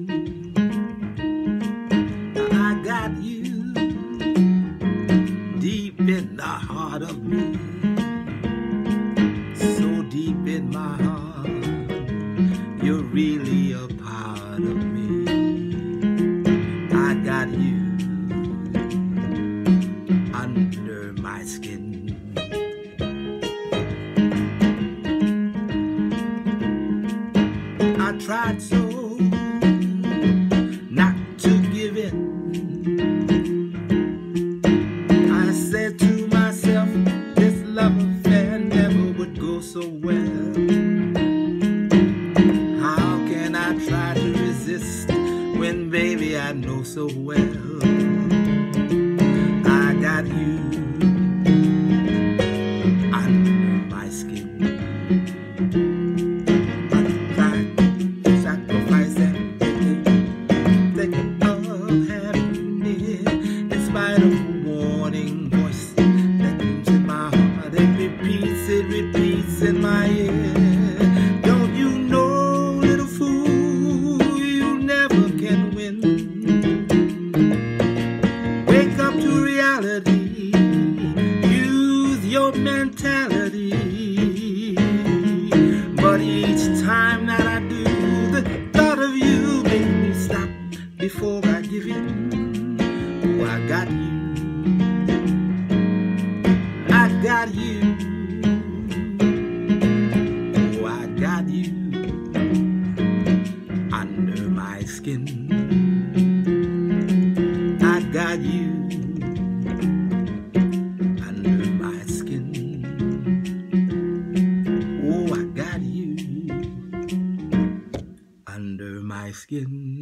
I got you deep in the heart of me, so deep in my heart, you're really a part of me. I got you under my skin. I tried so not to give in. I said to myself, this love affair never would go so well. How can I try to resist when, baby, I know so well I got you under my skin. It repeats in my ear. Don't you know, little fool, you never can win. Wake up to reality, use your mentality. But each time that I do, the thought of you makes me stop before I give in. Oh, I got you, I got you, got you under my skin. I got you under my skin. Oh, I got you under my skin.